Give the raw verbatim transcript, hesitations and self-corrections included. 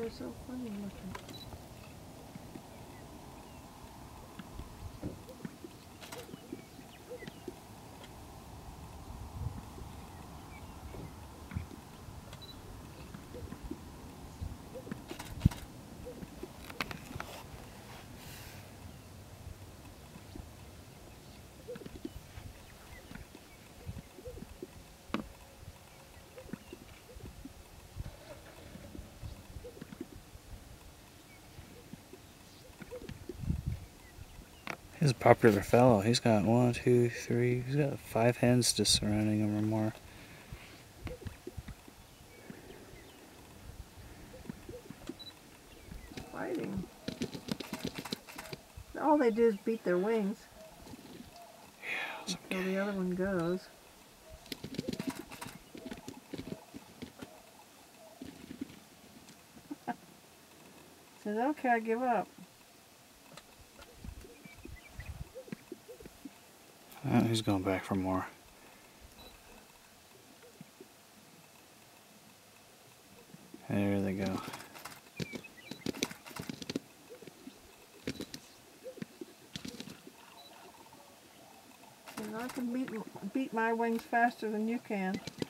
they're so funny looking. He's a popular fellow. He's got one, two, three, he's got five hens just surrounding him or more. Fighting. All they do is beat their wings. Yeah, until the other one goes. Says, okay, I give up. Oh, he's going back for more. There they go. Says, I can beat, beat my wings faster than you can.